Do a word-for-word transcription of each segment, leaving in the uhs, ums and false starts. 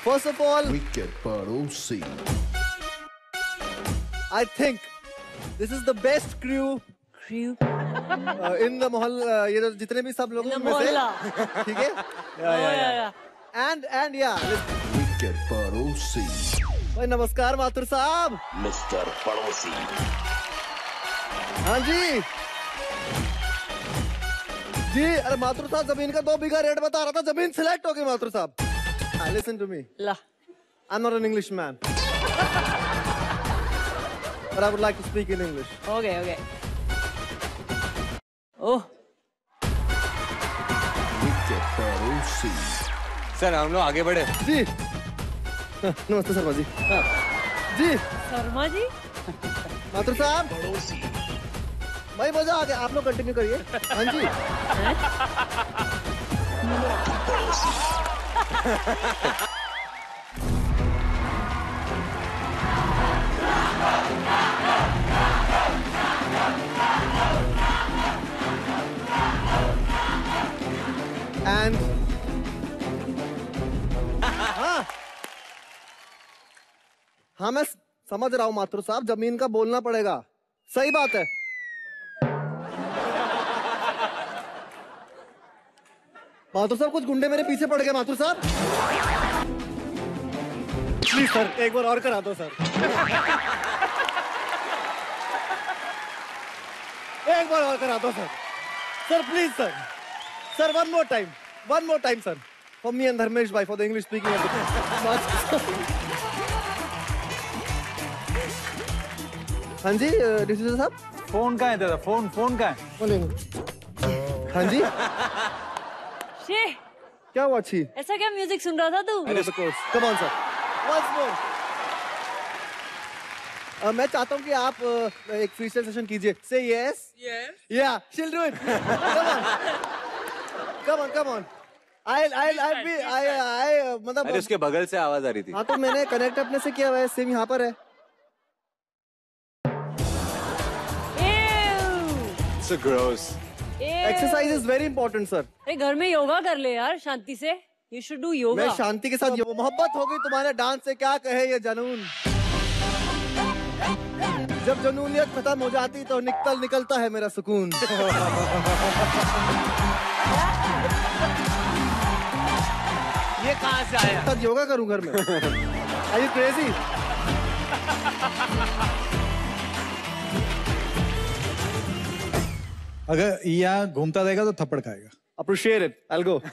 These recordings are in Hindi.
First of all, Wicket Parosi. I think this is the best crew Crew. uh, in the मोहल्ला. ये जो जितने भी सब लोग में से, ठीक है? Yeah, yeah, yeah. And and yeah. Wicket Parosi. भाई नमस्कार माथुर साहब. मिस्टर पड़ोसी. हाँ जी. जी अरे माथुर साहब जमीन का दो बीघा रेट बता रहा था, जमीन सिलेक्ट हो गई माथुर साहब. Listen to me. La. I'm not an English man. But I would like to speak in English. Okay, okay. Oh. Wicket Parosi. Sir हम लोग आगे बढ़े. जी. नमस्ते शर्मा जी. जी. शर्मा जी. माथुर साहब. भाई मजा आ गया, आप लोग कंटिन्यू करिए. हाँ जी. And हाँ हाँ मैं समझ रहा हूँ माथुर साहब, जमीन का बोलना पड़ेगा. सही बात है. माथुर साहब कुछ गुंडे मेरे पीछे पड़ गए माथुर साहब. प्लीज सर एक बार और करा दो सर. एक बार और करा दो sir. Sir please sir. Sir one more time. One more time sir. For me and Dharmesh bhai, for the English speaking. हाँ जी डिसीजन साहब. फोन कहाँ है तेरा? फोन फोन कहाँ है? हाँ जी शे. क्या हुआ? अच्छी ऐसा क्या म्यूजिक सुन रहा था तू? Come on sir. Once more. मैं चाहता हूँ कि आप uh, एक फ्रीस्टाइल सेशन कीजिए. से यस या she'll do it. Come on come on come on. I I I be I I मतलब अरे उसके बगल से आवाज आ रही थी. हाँ तो मैंने कनेक्ट अपने से किया हुआ है. सेम यहाँ पर है. So gross. Exercise is very important sir. अरे घर में योगा कर ले यार शांति से. You should do yoga. मैं शांति के साथ मोहब्बत हो गई तुम्हारे डांस से, क्या कहे ये जनून. जब जनूनियत खत्म हो जाती तो निकल निकलता है मेरा सुकून. ये कहाँ से आया? तब योगा करूं घर में. Are you crazy? अगर यहाँ घूमता रहेगा तो थप्पड़ खाएगा. Appreciate it. I'll go.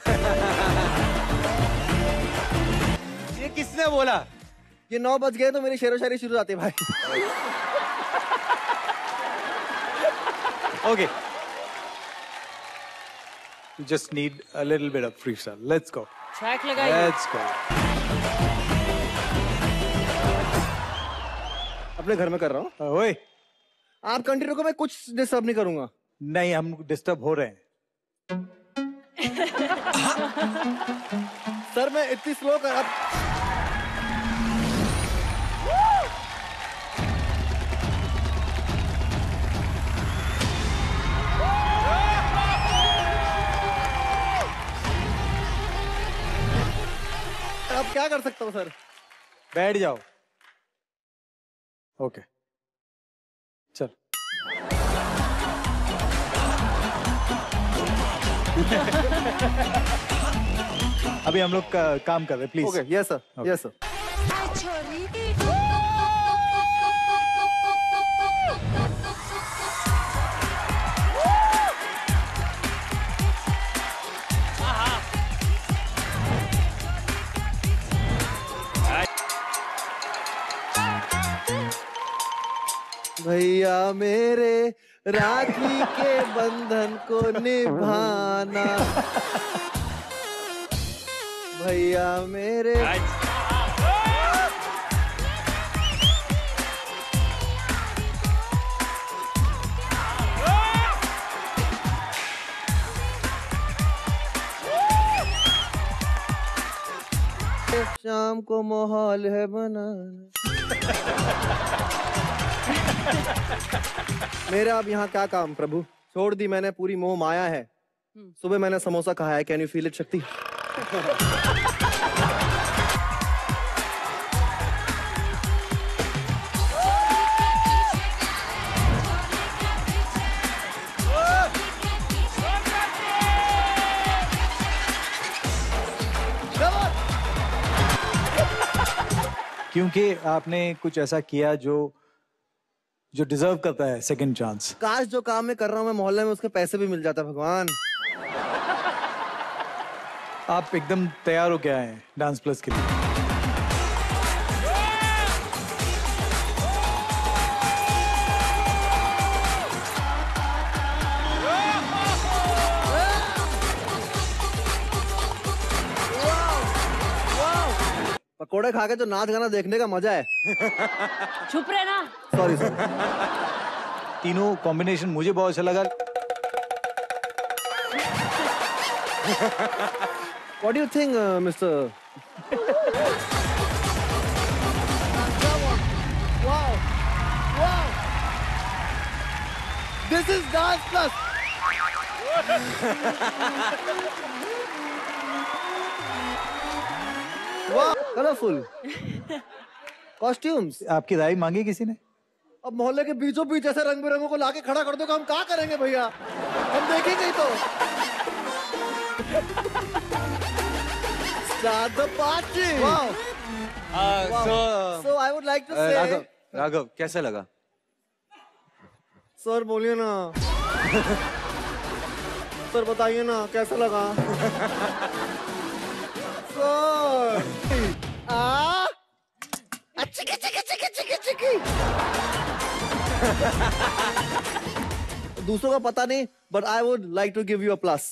ये किसने बोला? ये नौ बज गए तो मेरी शेरो शायरी शुरू आती है भाई. Okay. You just need a little bit of freestyle. Let's go. Track लगाइए. Let's go. अपने घर में कर रहा हूँ. ओए. आप कंटिन्यू को मैं कुछ डिस्टर्ब नहीं करूंगा. नहीं हम डिस्टर्ब हो रहे हैं. सर मैं इतनी स्लो कर अब. अब क्या कर सकता हूँ सर? बैठ जाओ. ओके. चल. अभी हम लोग का, काम कर रहे हैं please. Okay yes sir yes sir. भैया मेरे राखी के बंधन को निभाना. भैया मेरे शाम को माहौल है बनाना. मेरा अब यहाँ क्या काम प्रभु. छोड़ दी मैंने पूरी मोह माया है. सुबह मैंने समोसा खाया है. कैन यू फील इट शक्ति? क्योंकि आपने कुछ ऐसा किया जो जो डिजर्व करता है सेकंड चांस। काश जो काम मैं कर रहा हूँ मैं मोहल्ले में उसके पैसे भी मिल जाता भगवान। आप एकदम तैयार हो गया है डांस प्लस के लिए। पकोड़े खा के जो नाच गाना देखने का मजा है। चुप रहे ना। Sorry sorry. तीनों कॉम्बिनेशन मुझे बहुत अच्छा लगा। What do you think, uh, Mister? Wow, wow. This is Dance Plus. Wow, colorful. Costumes. आपकी राय मांगी किसी ने? अब मोहल्ले के बीचों बीच ऐसे रंग बिरंगों को लाके खड़ा कर दो कि हम क्या करेंगे भैया? हम देखेंगे ही तो। Start the party. Wow. Uh, Wow. So, So I would like to uh, say. Raghav, Raghav कैसा लगा? सर बोलिए ना। सर बताइए ना कैसा लगा? सर आ चिकी चिकी चिकी चिकी चिकी। दूसरों का पता नहीं, but I would like to give you a plus.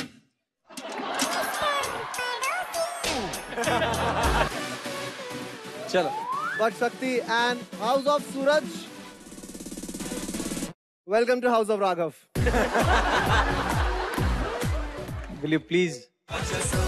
चलो। But Shakti and House of Suraj. Welcome to House of Raghav. Will you please